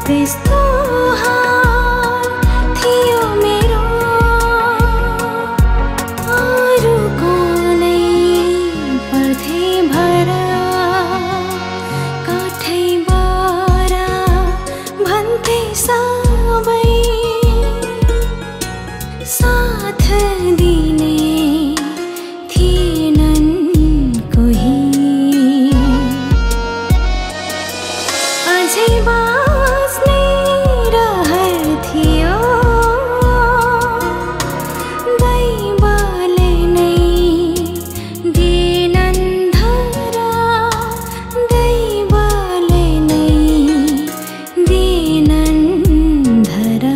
त्यस्तो हाल थियो मेरो अरूको नै पर्थे भरा काठै बरा भन्थे सबै साथ दिने थिएनन् कोही अझै बाँच्ने रहर थियो दैवले नै दिएनन् धरा दैवले नै दिएनन् धरा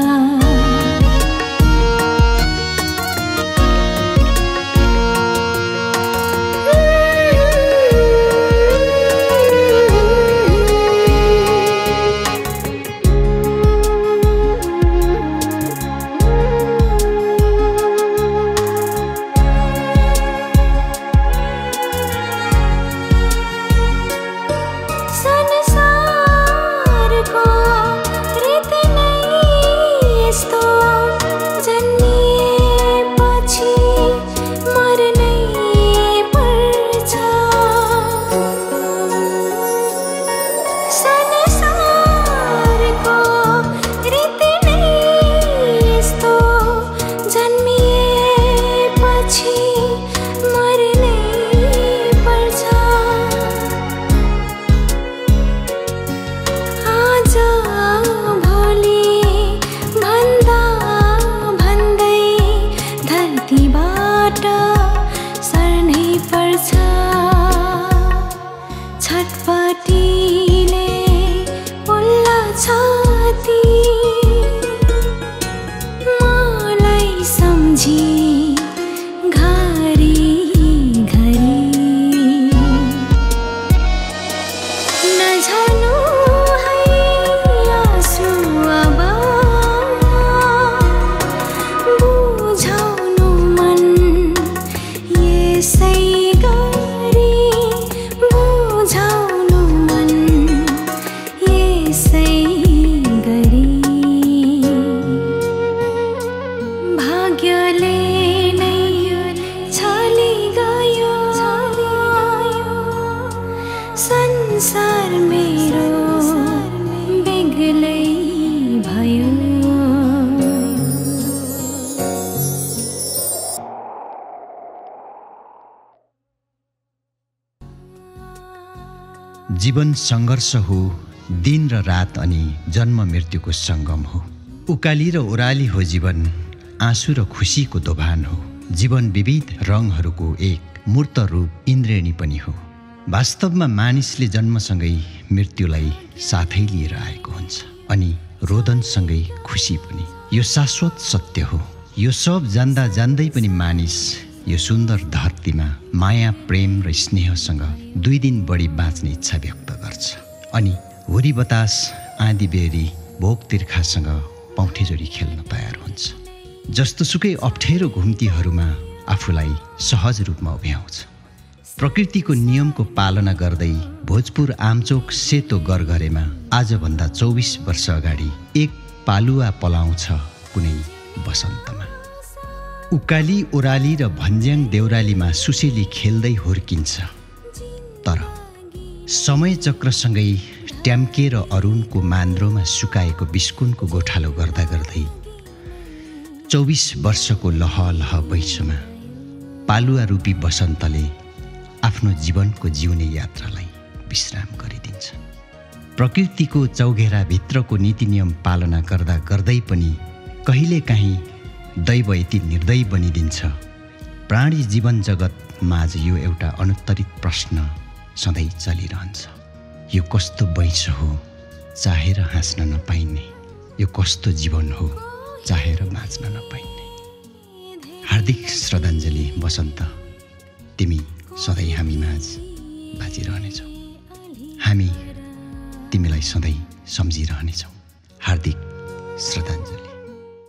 संसारको रीत नै यस्तो जन्मिएपछि मर्नै पर्छ संसारको रीत नै यस्तो जन्मिएपछि मर्नै पर्छ आज भोलि भन्दा भन्दै धरतीबाट सर्नै पर्छ छटपटीले उल्ला छाती मलाई सम्झी घरी घरी नझर्नु है आँसु अब बुझाउनु मन यसै गरी बुझाउनु मन यसै गरी भाग्यले नै छली गयो संसार मेरो बेग्लै भयो जीवन सङ्घर्ष हो दिन र रात अनि जन्म मृत्युको सङ्गम हो उकाली र ओह्राली हो जीवन आँसु र खुसीको दोभान हो जीवन विविध रङहरूको एक मूर्त रूप इन्द्रेणी पनि हो वास्तवमा मानिसले जन्मसँगै मृत्युलाई साथै लिएर आएको हुन्छ अनि रोदनसँगै खुसी पनि यो शाश्वत सत्य हो यो सब जान्दा जान्दै पनि मानिस यो सुन्दर धरतीमा माया प्रेम र स्नेहसँग 2 दिन बढी बाँच्ने इच्छा व्यक्त गर्छ अनि हुरी बतास आँधी बेरी भोक तिर्खासँग पौठेजोडी खेल्न तयार हुन्छ जस्तोसुकै अप्ठ्यारो घुम्तीहरूमा आफूलाई सहज रूपमा उभ्याउँछ प्रकृतिको नियमको पालना गर्दै भोजपुर आमचोक सेतो गरघरेमा आजभन्दा 24 वर्ष अगाडि एक पालुवा पलाउँछ कुनै बसन्तमा उकाली ओह्राली र भन्ज्याङ देउरालीमा सुसेली खेल्दै हुर्किन्छ तर समय चक्रसँगै ट्याम्के र अरुणको मान्द्रोमा सुकाएको बिस्कुनको गोठालो गर्दा गर्दै 24 वर्षको लहलह बैसमा पालुवा रूपी बसन्तले आफ्नो जीवनको जिउने यात्रालाई विश्राम गरिदिन्छ प्रकृतिको चौघेराभित्रको नीति नियम पालना गर्दा गर्दै पनि कहिलेकाहीँ दैव यति निर्दयी बनिदिन्छ प्राणी जीवन जगत माझ यो एउटा अनुत्तरित प्रश्न सधैँ चलिरहन्छ यो कस्तो वैंश हो चाहेर हाँस्न नपाइने यो कस्तो जीवन हो चाहेर बाँच्न नपाइने हार्दिक श्रद्धाञ्जली वसन्त तिमी सधैँ हामी माझ बाँचिरहनेछौ हामी तिमीलाई सधैँ सम्झिरहनेछौँ हार्दिक श्रद्धाञ्जली